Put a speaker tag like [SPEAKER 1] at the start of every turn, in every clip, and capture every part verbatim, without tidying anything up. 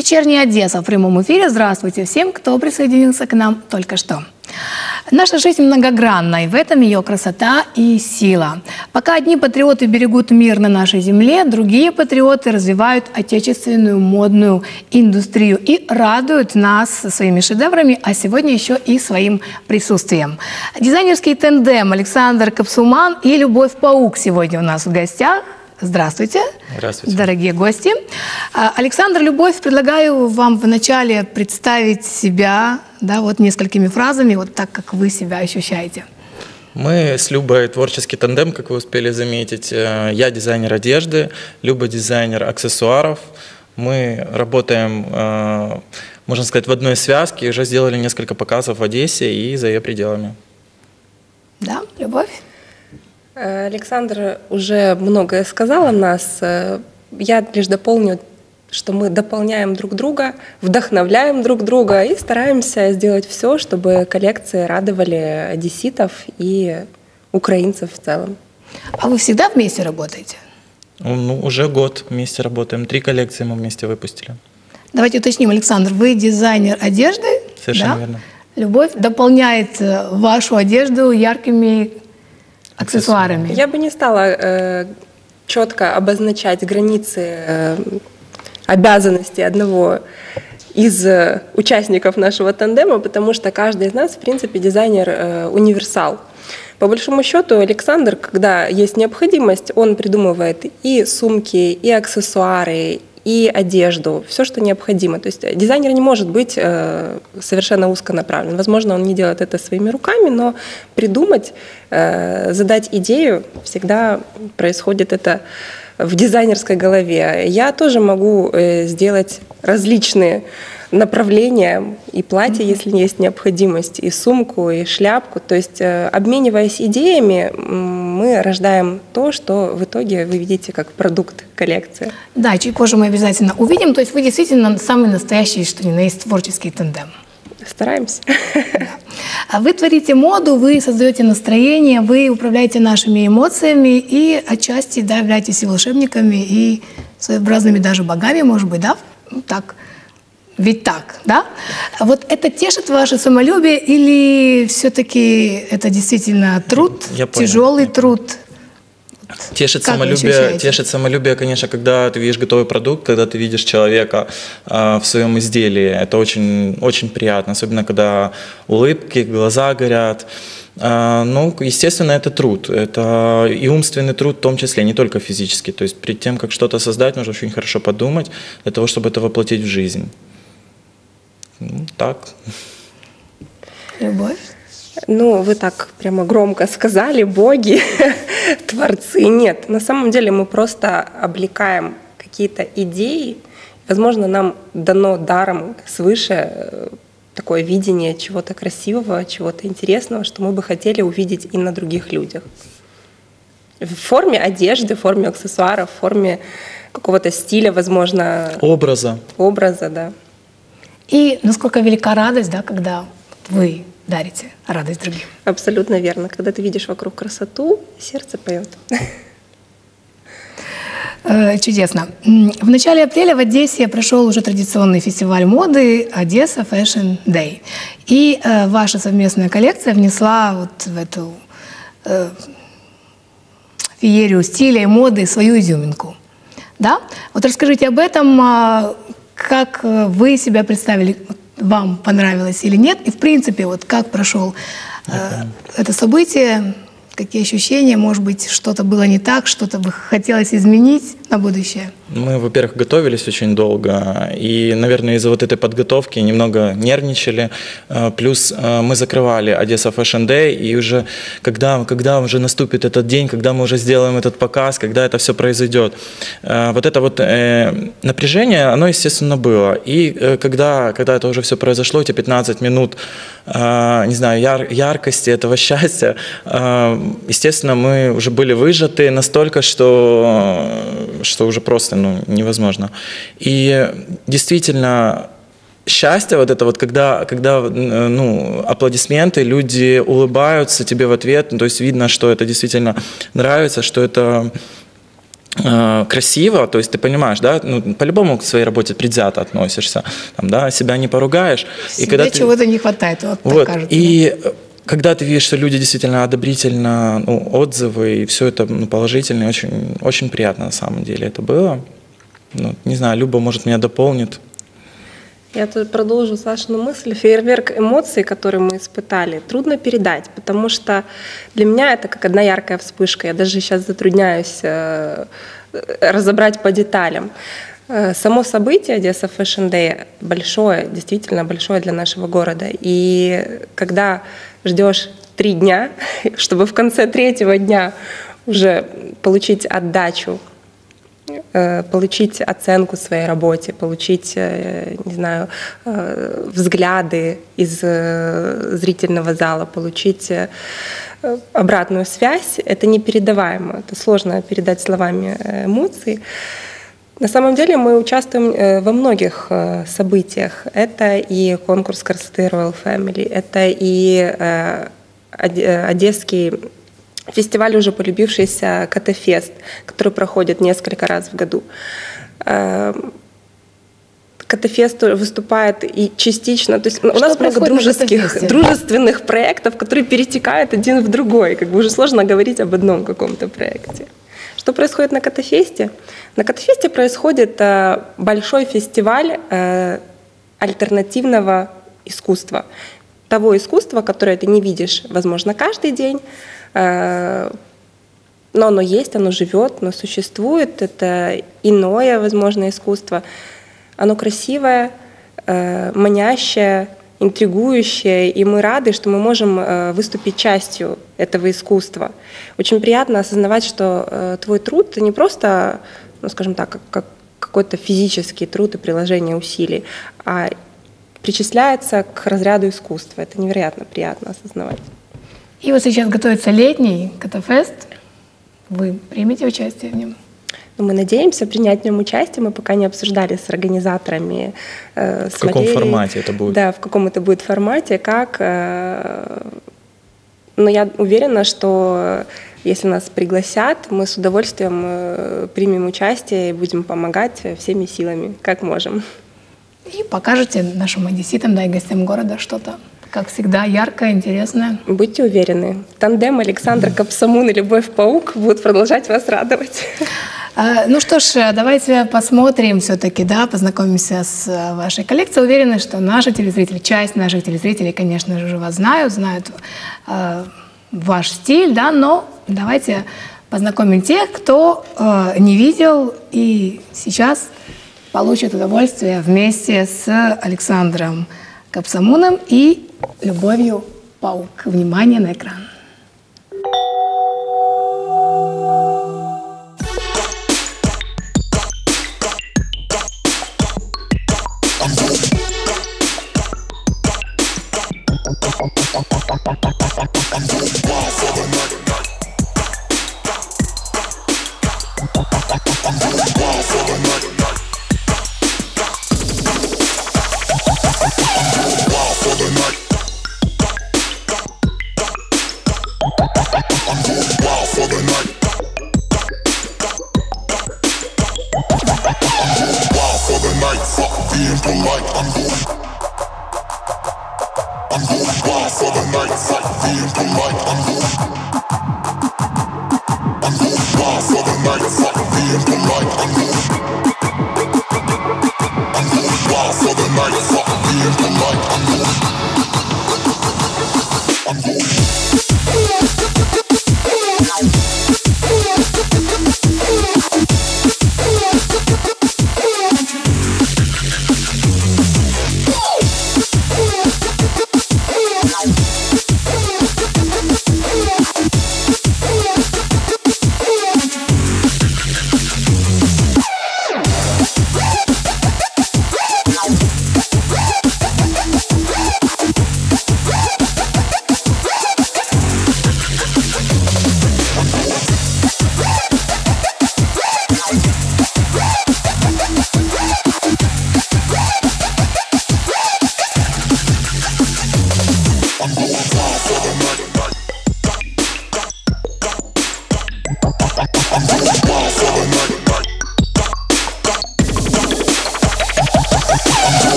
[SPEAKER 1] Вечерняя Одесса в прямом эфире. Здравствуйте всем, кто присоединился к нам только что. Наша жизнь многогранна, и в этом ее красота и сила. Пока одни патриоты берегут мир на нашей земле, другие патриоты развивают отечественную модную индустрию и радуют нас своими шедеврами, а сегодня еще и своим присутствием. Дизайнерский тандем Александр Капсуман и Любовь Паук сегодня у нас в гостях. Здравствуйте,
[SPEAKER 2] Здравствуйте,
[SPEAKER 1] дорогие гости. Александр, Любовь, предлагаю вам вначале представить себя, да, вот несколькими фразами, вот так, как вы себя ощущаете.
[SPEAKER 2] Мы с Любой творческий тандем, как вы успели заметить. Я дизайнер одежды, Люба дизайнер аксессуаров. Мы работаем, можно сказать, в одной связке, уже сделали несколько показов в Одессе и за ее пределами.
[SPEAKER 1] Да, Любовь?
[SPEAKER 3] Александр уже многое сказал о нас. Я лишь дополню, что мы дополняем друг друга, вдохновляем друг друга и стараемся сделать все, чтобы коллекции радовали одесситов и украинцев в целом.
[SPEAKER 1] А вы всегда вместе работаете?
[SPEAKER 2] Ну, уже год вместе работаем. Три коллекции мы вместе выпустили.
[SPEAKER 1] Давайте уточним, Александр, вы дизайнер одежды?
[SPEAKER 2] Совершенно
[SPEAKER 1] да?
[SPEAKER 2] верно.
[SPEAKER 1] Любовь дополняет вашу одежду яркими аксессуарами.
[SPEAKER 3] Я бы не стала э, четко обозначать границы э, обязанностей одного из э, участников нашего тандема, потому что каждый из нас, в принципе, дизайнер-универсал. Э, По большому счету, Александр, когда есть необходимость, он придумывает и сумки, и аксессуары, и одежду, все, что необходимо. То есть дизайнер не может быть э, совершенно узконаправлен. Возможно, он не делает это своими руками, но придумать, э, задать идею всегда происходит это в дизайнерской голове. Я тоже могу э, сделать различные направления, и платье, если есть необходимость, и сумку, и шляпку. То есть, э, обмениваясь идеями, мы рождаем то, что в итоге вы видите как продукт коллекции.
[SPEAKER 1] Да, чуть позже мы обязательно увидим. То есть вы действительно самый настоящий, что ни на есть, творческий тандем.
[SPEAKER 3] Стараемся.
[SPEAKER 1] Да. А вы творите моду, вы создаете настроение, вы управляете нашими эмоциями и отчасти, да, являетесь и волшебниками, и своеобразными даже богами, может быть, да? Так. Ведь так, да? Вот это тешит ваше самолюбие или все-таки это действительно труд,
[SPEAKER 2] Я понял,
[SPEAKER 1] тяжелый
[SPEAKER 2] я
[SPEAKER 1] труд?
[SPEAKER 2] Тешит
[SPEAKER 1] как
[SPEAKER 2] самолюбие, тешит самолюбие, конечно, когда ты видишь готовый продукт, когда ты видишь человека э, в своем изделии. Это очень, очень приятно, особенно когда улыбки, глаза горят. Э, ну, естественно, это труд. Это и умственный труд в том числе, не только физический. То есть перед тем, как что-то создать, нужно очень хорошо подумать для того, чтобы это воплотить в жизнь. Ну, так.
[SPEAKER 1] Любовь?
[SPEAKER 3] Ну, вы так прямо громко сказали, боги, творцы. Нет, на самом деле мы просто облекаем какие-то идеи. Возможно, нам дано даром свыше такое видение чего-то красивого, чего-то интересного, что мы бы хотели увидеть и на других людях. В форме одежды, в форме аксессуаров, в форме какого-то стиля, возможно.
[SPEAKER 2] Образа.
[SPEAKER 3] Образа, да.
[SPEAKER 1] И насколько велика радость, да, когда вы дарите радость другим.
[SPEAKER 3] Абсолютно верно. Когда ты видишь вокруг красоту, сердце поет.
[SPEAKER 1] Чудесно. В начале апреля в Одессе прошел уже традиционный фестиваль моды «Одесса Fashion Day». И э, ваша совместная коллекция внесла вот в эту э, феерию стиля и моды свою изюминку. Да? Вот расскажите об этом, как вы себя представили, вам понравилось или нет, и в принципе, вот как прошел э, это событие, какие ощущения, может быть, что-то было не так, что-то бы хотелось изменить на будущее?
[SPEAKER 2] Мы, во-первых, готовились очень долго, и, наверное, из-за вот этой подготовки немного нервничали. Плюс мы закрывали Одесса Fashion Day, и уже когда, когда уже наступит этот день, когда мы уже сделаем этот показ, когда это все произойдет. Вот это вот напряжение, оно, естественно, было. И когда, когда это уже все произошло, эти пятнадцать минут, не знаю, яр, яркости этого счастья, естественно, мы уже были выжаты настолько, что, что уже просто ну, невозможно. И действительно, счастье вот это вот, когда, когда ну, аплодисменты, люди улыбаются тебе в ответ, ну, то есть видно, что это действительно нравится, что это э, красиво, то есть ты понимаешь, да, ну, по-любому к своей работе предвзято относишься, там, да, себя не поругаешь.
[SPEAKER 1] Себе и когда ты... чего-то не хватает, вот,
[SPEAKER 2] вот
[SPEAKER 1] так кажется.
[SPEAKER 2] И когда ты видишь, что люди действительно одобрительно, ну, отзывы, и все это, ну, положительно, очень, очень приятно на самом деле это было. Ну, не знаю, Люба, может, меня дополнит.
[SPEAKER 3] Я тут продолжу Сашину мысль. Фейерверк эмоций, который мы испытали, трудно передать, потому что для меня это как одна яркая вспышка. Я даже сейчас затрудняюсь э, разобрать по деталям. Э, само событие Одесса Fashion Day большое, действительно большое для нашего города. И когда ждешь три дня, чтобы в конце третьего дня уже получить отдачу, получить оценку своей работе, получить, не знаю, взгляды из зрительного зала, получить обратную связь, это непередаваемо, это сложно передать словами эмоции. На самом деле мы участвуем во многих событиях. Это и конкурс красоты Royal Family, это и одесский фестиваль, уже полюбившийся Котофест, который проходит несколько раз в году. Котофест выступает и частично, то есть что у нас много дружеских, дружественных проектов, которые перетекают один в другой. Как бы уже сложно говорить об одном каком-то проекте. Что происходит на Котофесте? На Котофесте происходит большой фестиваль альтернативного искусства. Того искусства, которое ты не видишь, возможно, каждый день, но оно есть, оно живет, оно существует. Это иное, возможно, искусство. Оно красивое, манящее, интригующее, и мы рады, что мы можем выступить частью этого искусства. Очень приятно осознавать, что твой труд — это не просто, ну, скажем так, как какой-то физический труд и приложение усилий, а причисляется к разряду искусства. Это невероятно приятно осознавать.
[SPEAKER 1] И вот сейчас готовится летний Котофест. Вы примете участие в нем?
[SPEAKER 3] Мы надеемся принять в нем участие. Мы пока не обсуждали с организаторами. Э,
[SPEAKER 2] в с каком Валерией, формате это будет?
[SPEAKER 3] Да, в каком это будет формате, как. Э, но я уверена, что если нас пригласят, мы с удовольствием э, примем участие и будем помогать всеми силами, как можем.
[SPEAKER 1] И покажете нашим одесситам, да, и гостям города что-то, как всегда, яркое, интересное.
[SPEAKER 3] Будьте уверены, тандем Александр Капсамун и Любовь Паук будут продолжать вас радовать.
[SPEAKER 1] Ну что ж, давайте посмотрим все-таки, да, познакомимся с вашей коллекцией. Уверены, что наши телезрители, часть наших телезрителей, конечно же, вас знают, знают э, ваш стиль, да, но давайте познакомим тех, кто э, не видел и сейчас получит удовольствие вместе с Александром Капсамуном и Любовью Паук. Внимание на экран.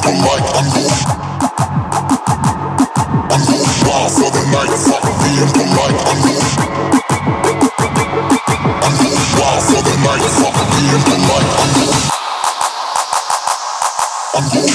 [SPEAKER 4] polite. I'm going, I'm going wild for the night. Fuck being polite. I'm going, I'm going wild for the night. Fuck being polite. I'm going, I'm going.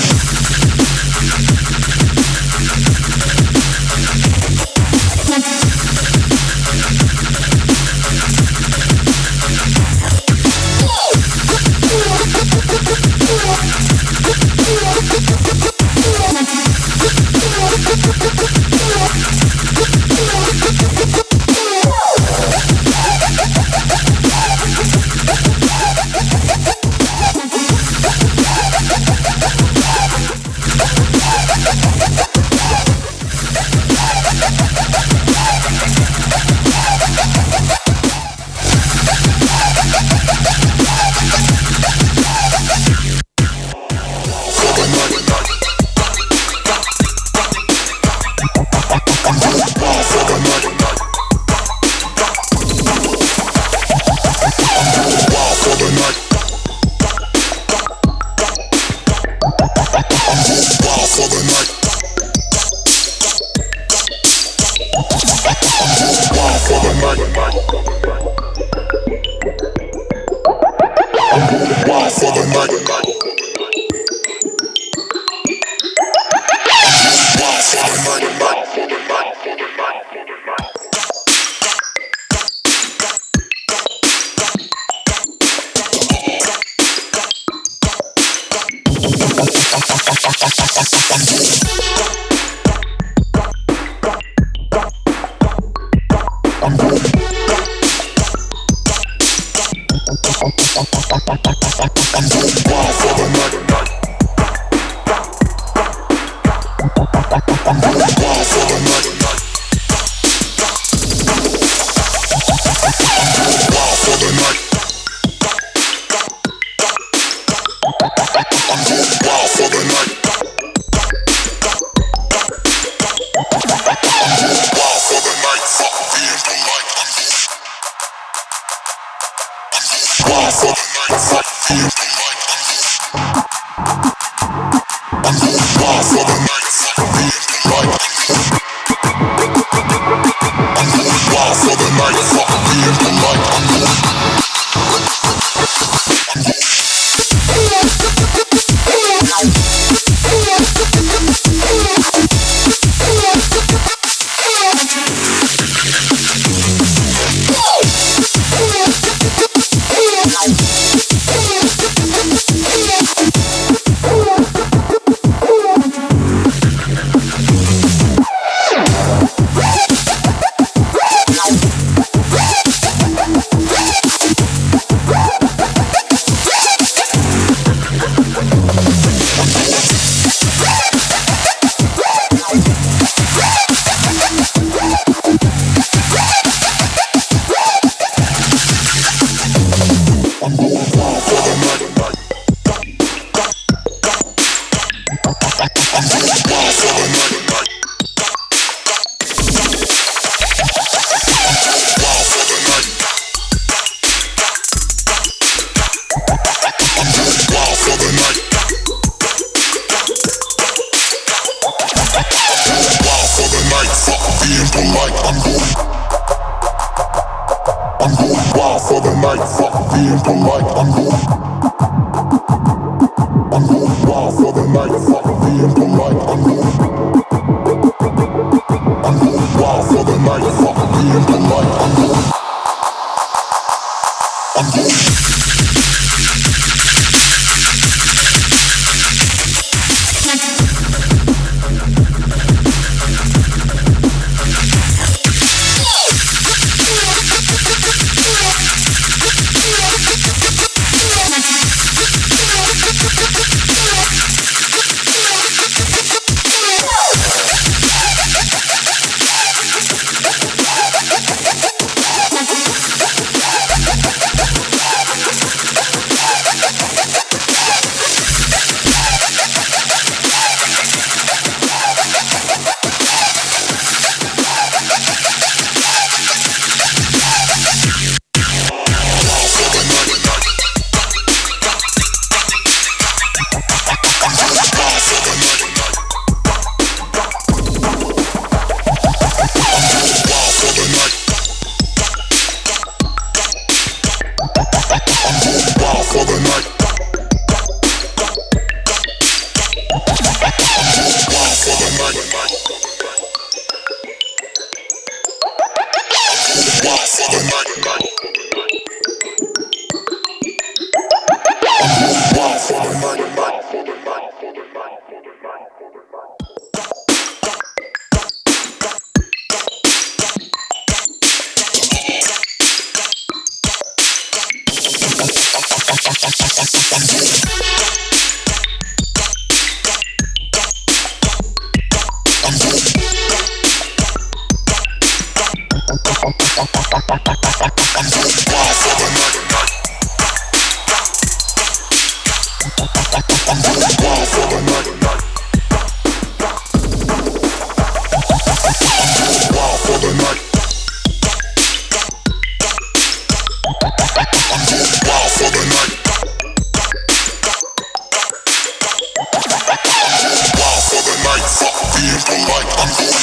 [SPEAKER 4] night. I'm going.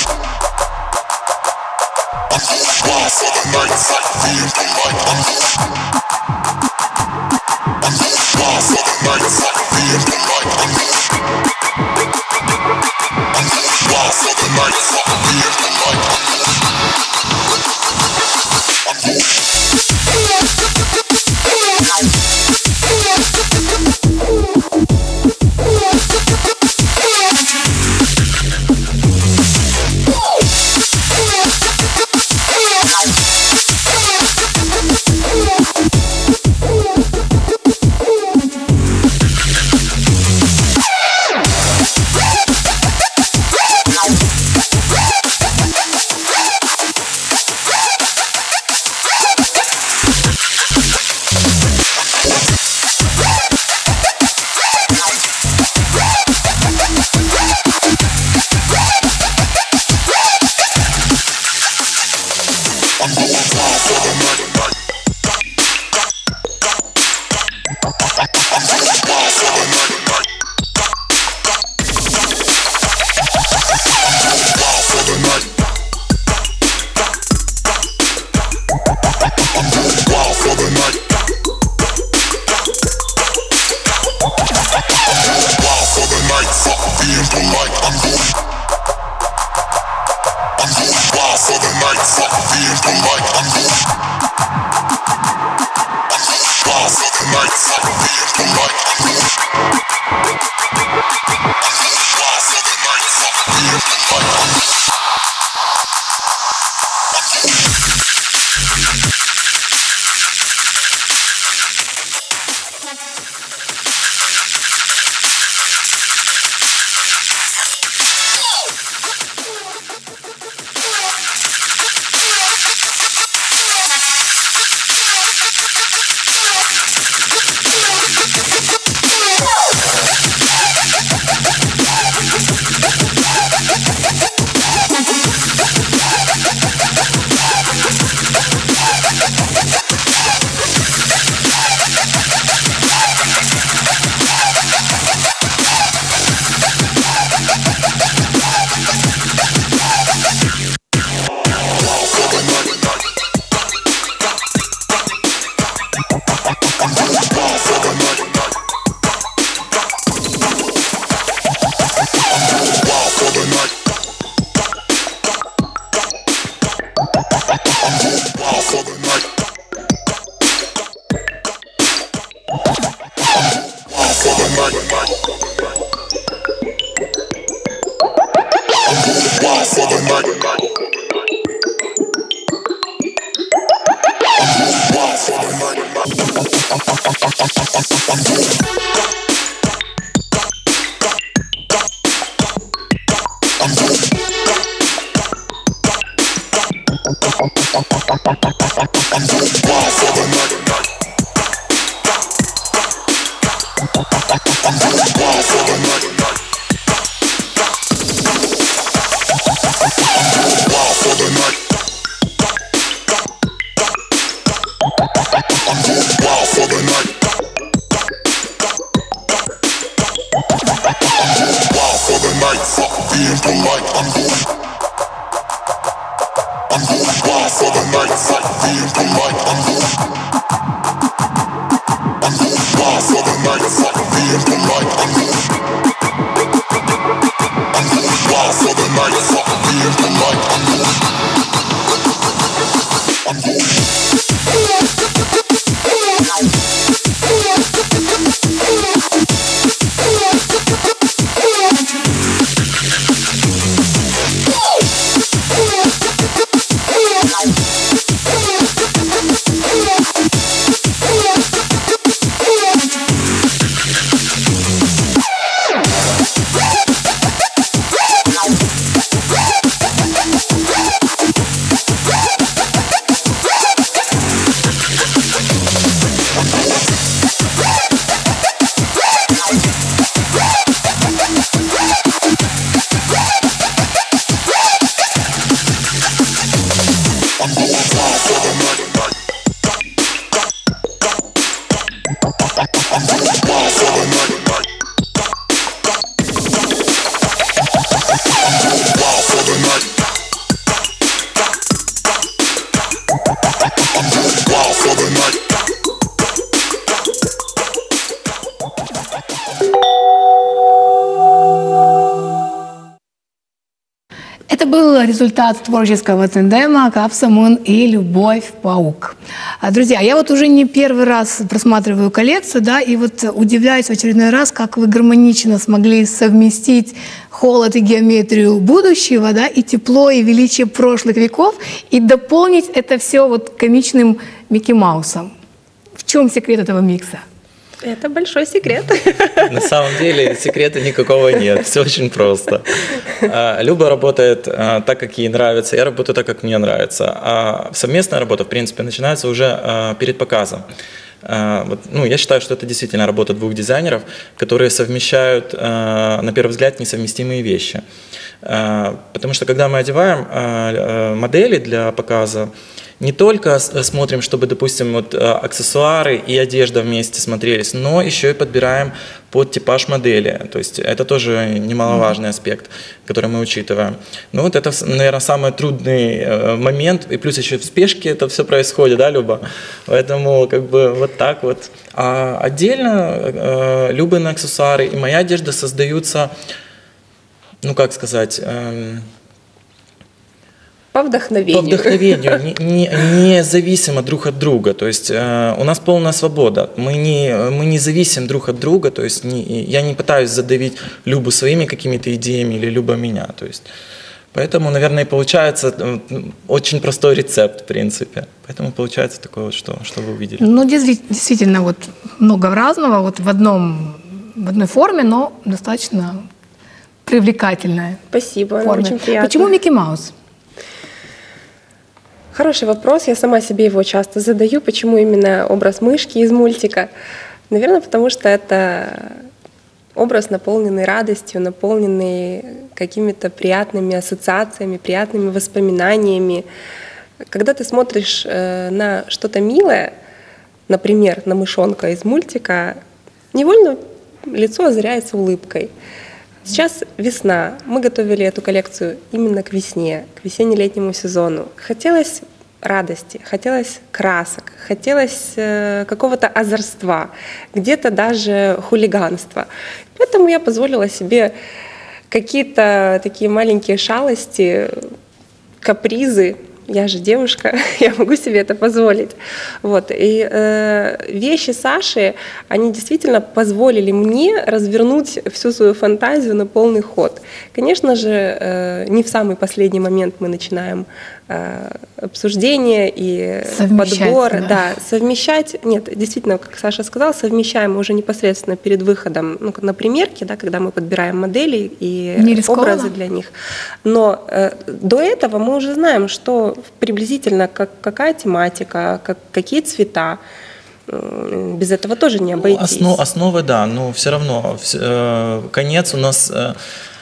[SPEAKER 4] I'm going wild for the night. Fight me in the light. I'm going. I'm going wild for the night. Fight me in the light. I'm going. I'm going wild for the night. Fight me in the light. I'm going. I'm going.
[SPEAKER 1] Это был результат творческого тандема Капса Мун и Любовь Паук. А, друзья, я вот уже не первый раз просматриваю коллекцию, да, и вот удивляюсь в очередной раз, как вы гармонично смогли совместить холод и геометрию будущего, да, и тепло, и величие прошлых веков, и дополнить это все вот комичным Микки Маусом. В чем секрет этого микса?
[SPEAKER 3] Это большой секрет.
[SPEAKER 2] На самом деле секрета никакого нет, все очень просто. Люба работает так, как ей нравится, я работаю так, как мне нравится. А совместная работа, в принципе, начинается уже перед показом. Ну, я считаю, что это действительно работа двух дизайнеров, которые совмещают, на первый взгляд, несовместимые вещи. Потому что когда мы одеваем модели для показа, не только смотрим, чтобы, допустим, вот аксессуары и одежда вместе смотрелись, но еще и подбираем под типаж модели. То есть это тоже немаловажный аспект, который мы учитываем. Ну вот это, наверное, самый трудный момент, и плюс еще в спешке это все происходит, да, Люба? Поэтому как бы вот так вот. А отдельно Любины аксессуары и моя одежда создаются, ну как сказать...
[SPEAKER 3] По вдохновению.
[SPEAKER 2] По вдохновению, не, не, независимо друг от друга. То есть э, у нас полная свобода. Мы не, мы не зависим друг от друга. То есть не, я не пытаюсь задавить Любу своими какими-то идеями или Люба меня. То есть, поэтому, наверное, и получается э, очень простой рецепт, в принципе. Поэтому получается такое, вот, что, что вы увидели.
[SPEAKER 1] Ну, действительно, вот много разного вот в, одном, в одной форме, но достаточно привлекательная.
[SPEAKER 3] Спасибо,
[SPEAKER 1] форме.
[SPEAKER 3] очень приятно.
[SPEAKER 1] Почему Микки Маус?
[SPEAKER 3] Хороший вопрос, я сама себе его часто задаю, почему именно образ мышки из мультика. Наверное, потому что это образ, наполненный радостью, наполненный какими-то приятными ассоциациями, приятными воспоминаниями. Когда ты смотришь на что-то милое, например, на мышонка из мультика, невольно лицо озаряется улыбкой. Сейчас весна. Мы готовили эту коллекцию именно к весне, к весенне-летнему сезону. Хотелось радости, хотелось красок, хотелось э, какого-то озорства, где-то даже хулиганства. Поэтому я позволила себе какие-то такие маленькие шалости, капризы. Я же девушка, я могу себе это позволить. Вот. И э, вещи Саши, они действительно позволили мне развернуть всю свою фантазию на полный ход. Конечно же, э, не в самый последний момент мы начинаем э, обсуждение и подбор.
[SPEAKER 1] Да.
[SPEAKER 3] Да, совмещать. Нет, действительно, как Саша сказал, совмещаем уже непосредственно перед выходом, ну, на примерке, да, когда мы подбираем модели и образы для них. Но э, до этого мы уже знаем, что приблизительно как, какая тематика, как, какие цвета. Без этого тоже не обойтись.
[SPEAKER 2] Основ, основы, да, но все равно э, конец у нас э,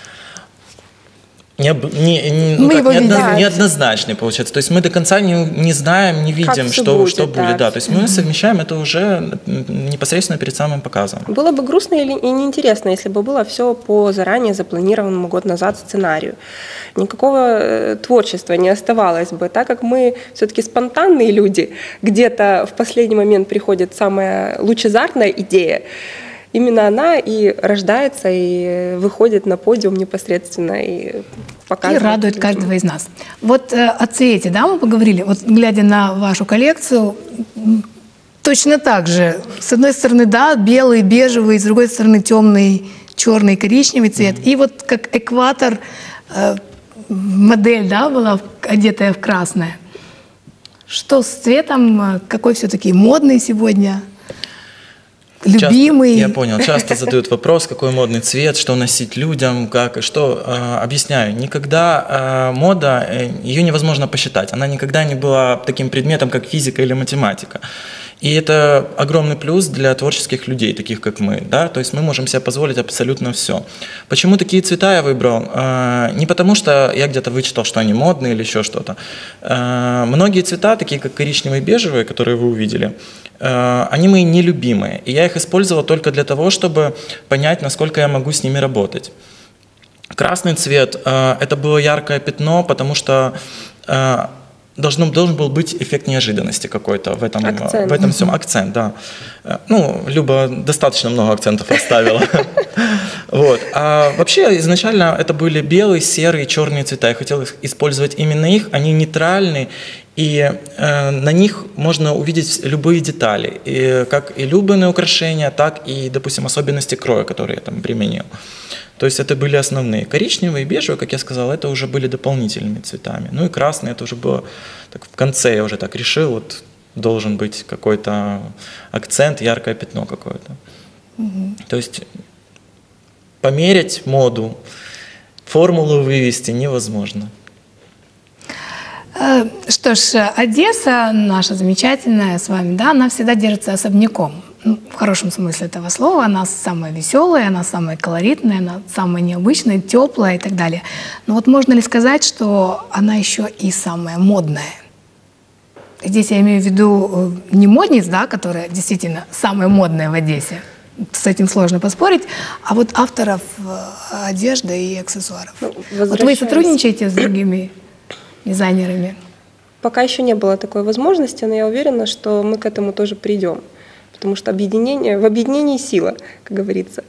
[SPEAKER 2] не, не, не, ну, как, неодно, неоднозначный получается. То есть мы до конца не, не знаем, не видим, что будет. Что будет да. Да. То есть мы совмещаем это уже непосредственно перед самым показом.
[SPEAKER 3] Было бы грустно и неинтересно, если бы было все по заранее запланированному год назад сценарию. Никакого творчества не оставалось бы, так как мы все-таки спонтанные люди, где-то в последний момент приходит самая лучезарная идея, именно она и рождается, и выходит на подиум непосредственно, и показывает.
[SPEAKER 1] И радует каждого из нас. Вот э, о цвете, да, мы поговорили. Вот глядя на вашу коллекцию, точно так же. С одной стороны, да, белый, бежевый, с другой стороны, темный, черный, коричневый цвет. Mm-hmm. И вот как экватор, э, модель, да, была одетая в красное. Что с цветом? Какой все-таки модный сегодня? Любимый.
[SPEAKER 2] Часто, я понял. Часто задают вопрос, какой модный цвет, что носить людям, как и что. Э, объясняю. Никогда э, мода, э, ее невозможно посчитать. Она никогда не была таким предметом, как физика или математика. И это огромный плюс для творческих людей, таких как мы. Да? То есть мы можем себе позволить абсолютно все. Почему такие цвета я выбрал? Э, не потому, что я где-то вычитал, что они модные или еще что-то. Э, многие цвета, такие как коричневый и бежевый, которые вы увидели, э, они мои нелюбимые. И я их использовал только для того, чтобы понять, насколько я могу с ними работать. Красный цвет э, – это было яркое пятно, потому что э, Должен, должен был быть эффект неожиданности какой-то в этом, в этом всем. Акцент, да. Ну, Люба достаточно много акцентов оставила. Вот. А вообще изначально это были белые, серые, черные цвета. Я хотел использовать именно их. Они нейтральны, и э, на них можно увидеть любые детали, и, как и любые украшения, так и, допустим, особенности кроя, которые я там применил. То есть это были основные. Коричневые и бежевые, как я сказал, это уже были дополнительными цветами. Ну и красный, это уже было так, в конце, я уже так решил, вот должен быть какой-то акцент, яркое пятно какое-то. Угу. То есть померить моду, формулу вывести невозможно.
[SPEAKER 1] Что ж, Одесса наша замечательная с вами, да, она всегда держится особняком. Ну, в хорошем смысле этого слова. Она самая веселая, она самая колоритная, она самая необычная, теплая и так далее. Но вот можно ли сказать, что она еще и самая модная? Здесь я имею в виду не модниц, да, которая действительно самая модная в Одессе. С этим сложно поспорить. А вот авторов одежды и аксессуаров. Ну, вот вы сотрудничаете с другими дизайнерами?
[SPEAKER 3] Пока еще не было такой возможности, но я уверена, что мы к этому тоже придем. Потому что объединение, в объединении сила, как говорится.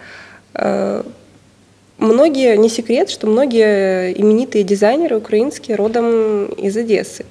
[SPEAKER 3] Многие, не секрет, что многие именитые дизайнеры украинские родом из Одессы.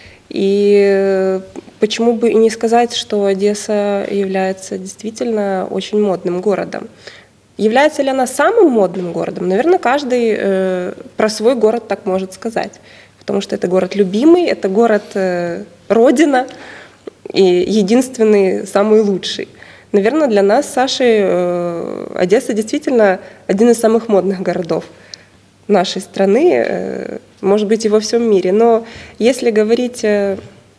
[SPEAKER 3] И почему бы и не сказать, что Одесса является действительно очень модным городом. Является ли она самым модным городом? Наверное, каждый э, про свой город так может сказать. Потому что это город любимый, это город э, родина и единственный, самый лучший. Наверное, для нас с Сашей э, Одесса действительно один из самых модных городов нашей страны, э, может быть, и во всем мире. Но если говорить э,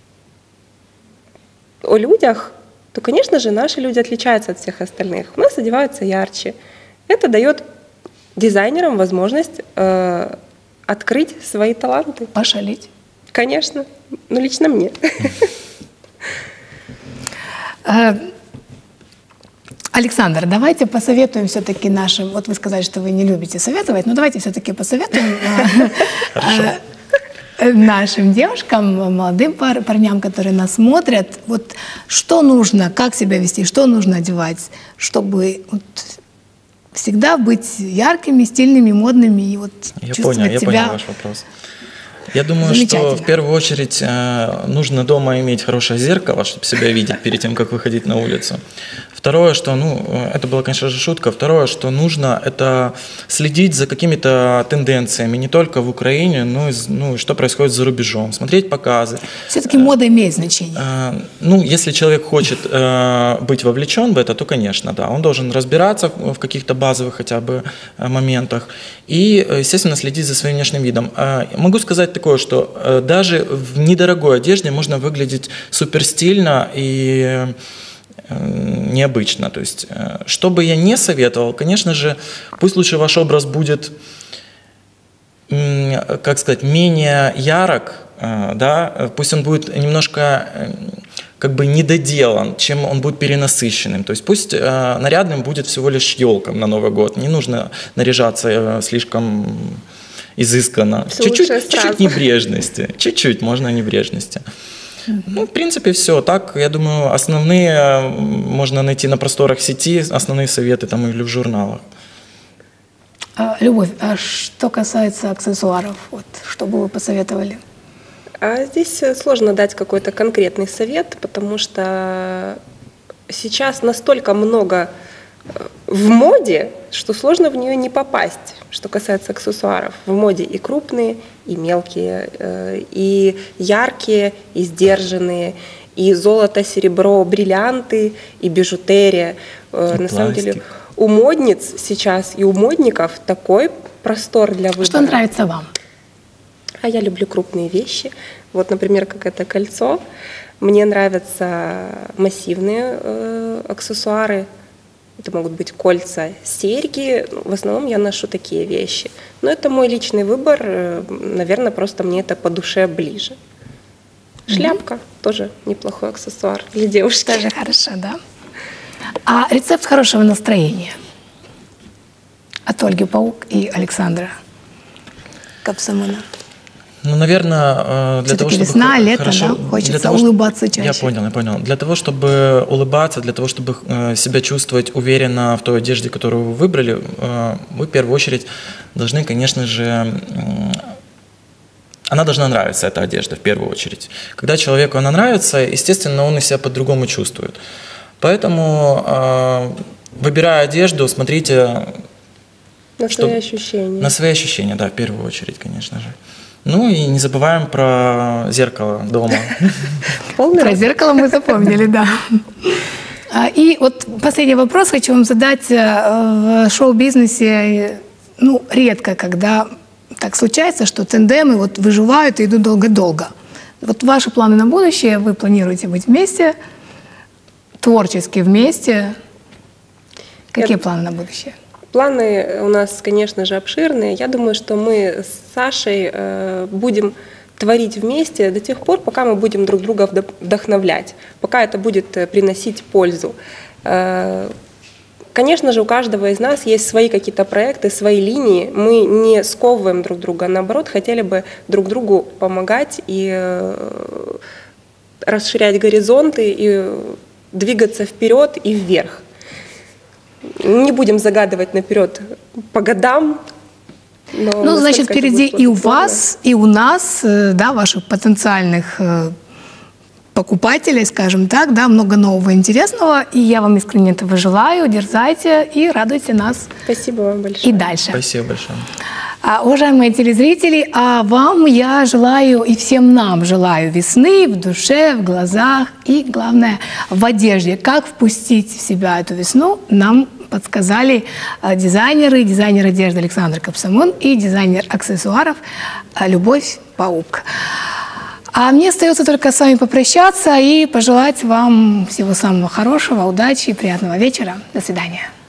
[SPEAKER 3] о людях, то, конечно же, наши люди отличаются от всех остальных. У нас одеваются ярче. Это дает дизайнерам возможность э, открыть свои таланты.
[SPEAKER 1] Пошалить.
[SPEAKER 3] Конечно. Ну, лично мне.
[SPEAKER 1] Александр, давайте посоветуем все-таки нашим, вот вы сказали, что вы не любите советовать, но давайте все-таки посоветуем нашим девушкам, молодым парням, которые нас смотрят, вот что нужно, как себя вести, что нужно одевать, чтобы вот всегда быть яркими, стильными, модными и вот
[SPEAKER 2] я
[SPEAKER 1] чувствовать
[SPEAKER 2] понял,
[SPEAKER 1] себя.
[SPEAKER 2] Я понял ваш вопрос. Я думаю, что в первую очередь нужно дома иметь хорошее зеркало, чтобы себя видеть перед тем, как выходить на улицу. Второе, что, ну, это была, конечно же, шутка. Второе, что нужно, это следить за какими-то тенденциями, не только в Украине, но и, ну, что происходит за рубежом, смотреть показы.
[SPEAKER 1] Все-таки мода имеет значение.
[SPEAKER 2] Ну, если человек хочет быть вовлечен в это, то, конечно, да, он должен разбираться в каких-то базовых хотя бы моментах и, естественно, следить за своим внешним видом. Могу сказать такое, что даже в недорогой одежде можно выглядеть супер стильно и необычно. То есть, что бы я не советовал, конечно же, пусть лучше ваш образ будет, как сказать, менее ярок, да, пусть он будет немножко как бы недоделан, чем он будет перенасыщенным. То есть пусть нарядным будет всего лишь елком на Новый год. Не нужно наряжаться слишком изысканно. Чуть-чуть, чуть-чуть небрежности. Чуть-чуть можно небрежности. Ну, в принципе, все. Так, я думаю, основные можно найти на просторах сети, основные советы там или в журналах.
[SPEAKER 1] А, Любовь, а что касается аксессуаров, вот, что бы вы посоветовали?
[SPEAKER 3] А здесь сложно дать какой-то конкретный совет, потому что сейчас настолько много в моде, что сложно в нее не попасть, что касается аксессуаров. В моде и крупные, и мелкие, и яркие, и сдержанные, и золото, серебро, бриллианты, и бижутерия. И На пластик. Самом деле у модниц сейчас и у модников такой простор для выбора.
[SPEAKER 1] Что нравится вам?
[SPEAKER 3] А я люблю крупные вещи. Вот, например, как это кольцо. Мне нравятся массивные э, аксессуары. Это могут быть кольца, серьги. В основном я ношу такие вещи. Но это мой личный выбор. Наверное, просто мне это по душе ближе. Шляпка mm-hmm. тоже неплохой аксессуар для девушки.
[SPEAKER 1] Тоже хорошо, да? А рецепт хорошего настроения от Ольги Паук и Александра Капсамона.
[SPEAKER 2] Ну, наверное, для
[SPEAKER 1] Все-таки
[SPEAKER 2] того, чтобы
[SPEAKER 1] весна,
[SPEAKER 2] хо-
[SPEAKER 1] лето,
[SPEAKER 2] хорошо,
[SPEAKER 1] да? Хочется
[SPEAKER 2] для того, чтоб-
[SPEAKER 1] улыбаться чаще.
[SPEAKER 2] Я понял, я понял. Для того, чтобы улыбаться, для того, чтобы э, себя чувствовать уверенно в той одежде, которую вы выбрали, э, вы в первую очередь должны, конечно же, м, она должна нравиться, эта одежда, в первую очередь. Когда человеку она нравится, естественно, он и себя по-другому чувствует. Поэтому, э, выбирая одежду, смотрите
[SPEAKER 3] На
[SPEAKER 2] Чтоб-
[SPEAKER 3] свои ощущения.
[SPEAKER 2] на свои ощущения, да, в первую очередь, конечно же. Ну и не забываем про зеркало дома.
[SPEAKER 3] Полный
[SPEAKER 1] Про
[SPEAKER 3] рост.
[SPEAKER 1] зеркало мы запомнили, да. А, И вот последний вопрос хочу вам задать. Э, В шоу-бизнесе, э, ну, редко, когда так случается, что тандемы вот выживают и идут долго-долго. Вот ваши планы на будущее, вы планируете быть вместе, творчески вместе. Какие
[SPEAKER 3] Я-
[SPEAKER 1] планы на будущее?
[SPEAKER 3] Планы у нас, конечно же, обширные. Я думаю, что мы с Сашей э, будем творить вместе до тех пор, пока мы будем друг друга вдо- вдохновлять, пока это будет э, приносить пользу. Э, Конечно же, у каждого из нас есть свои какие-то проекты, свои линии. Мы не сковываем друг друга, а наоборот, хотели бы друг другу помогать и э, расширять горизонты, и двигаться вперед и вверх. Не будем загадывать наперед по годам. Но
[SPEAKER 1] Ну, значит,
[SPEAKER 3] насколько это
[SPEAKER 1] впереди
[SPEAKER 3] будет
[SPEAKER 1] и у
[SPEAKER 3] плодотворно.
[SPEAKER 1] вас, и у нас, э, да, ваших потенциальных э, покупателей, скажем так, да, много нового интересного. И я вам искренне этого желаю. Дерзайте и радуйте нас
[SPEAKER 3] Спасибо вам большое.
[SPEAKER 1] и дальше.
[SPEAKER 2] Спасибо большое.
[SPEAKER 1] А, уважаемые телезрители, а вам я желаю и всем нам желаю весны в душе, в глазах и, главное, в одежде. Как впустить в себя эту весну, нам подсказали а, дизайнеры, дизайнер одежды Александр Капсамон и дизайнер аксессуаров а, Любовь Паук. А мне остается только с вами попрощаться и пожелать вам всего самого хорошего, удачи и приятного вечера. До свидания.